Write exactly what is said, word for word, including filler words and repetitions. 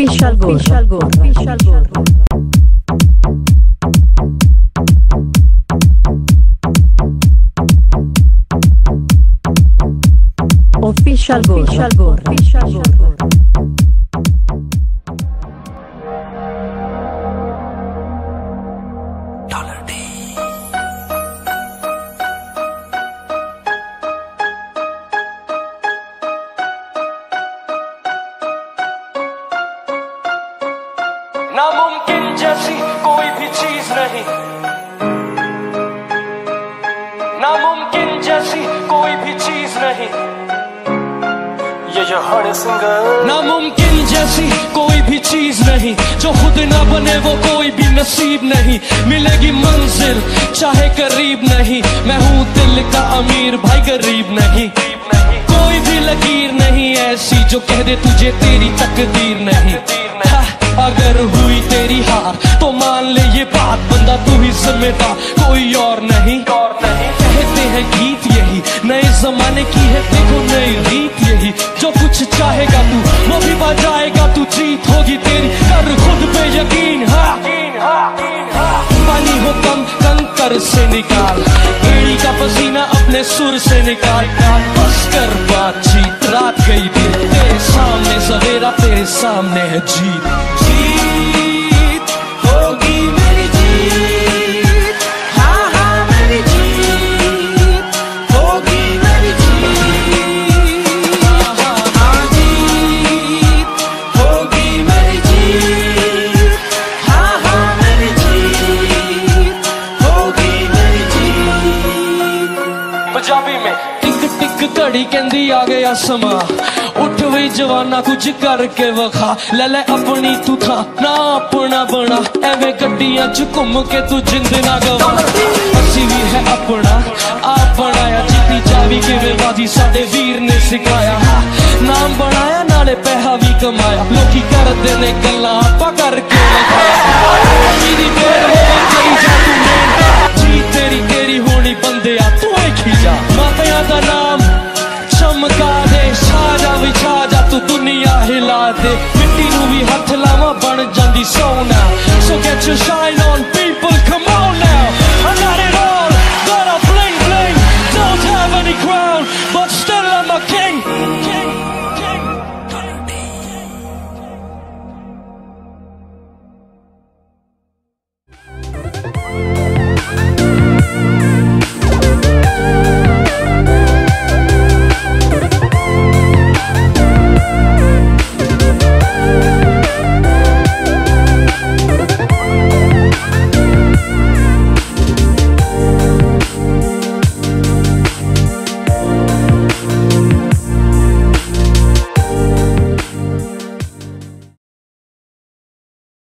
Official goal, official goal, official goal. Official goal, official goal, official goal. नामुमकिन जैसी कोई भी चीज नहीं, नामुमकिन जैसी कोई भी चीज नहीं, ये जो हर सिंगर। नामुमकिन जैसी कोई भी चीज नहीं, जो खुद ना बने वो कोई भी नसीब नहीं। मिलेगी मंजिल चाहे करीब नहीं, मैं हूँ दिल का अमीर भाई गरीब नहीं। कोई भी लकीर नहीं ऐसी जो कह दे तुझे तेरी तकदीर नहीं। अगर हुई तेरी हार तो मान ले ये बात, बंदा तू ही जिम्मेदार कोई और नहीं। और नहीं कहते हैं गीत यही नए जमाने की है, देखो नई रीत यही। जो कुछ चाहेगा तू वो भी बजाएगा, तू जीत होगी तेरी, कर खुद पे यकीन। हाँ पानी हो कम कंकर से निकाल, एड़ी का पसीना अपने सुर से निकाल। बस कर बातचीत, रात गई दिन, तेरे सामने सवेरा, तेरे सामने है जीत। जीत होगी मेरी जीत, हाँ हाँ मेरी जीत होगी मेरी जीत, हाँ हाँ जीत होगी मेरी जीत, हाँ हाँ मेरी जीत होगी मेरी जीत। पंजाबी में टिक टिक घड़ी कहंदी आ गया समा, उठ वी जवाना कुछ करके वखा। ले ले अपनी तू था ना अपना बना, एवें गड्डियां च घूम के तू जिंद ना गवा। असी भी है अपना आप बनाया, जीती जावी किवें बाजी साडे वीर ने सिखाया। नाम बनाया नाले पैसा भी कमाया, लोकी करदे ने गल्लां आपां करके वखाया। मेरी देर होवे कई जा तू मेहनत, जी तेरी तेरी होनी बंदिया तू वेखी जा। मापियां दा नाम चमका दे, छाजा भी छाजा तू दुनिया हिला दे। मिट्टी नू भी हथ लावा बन जांदी सोना, so get your shine on।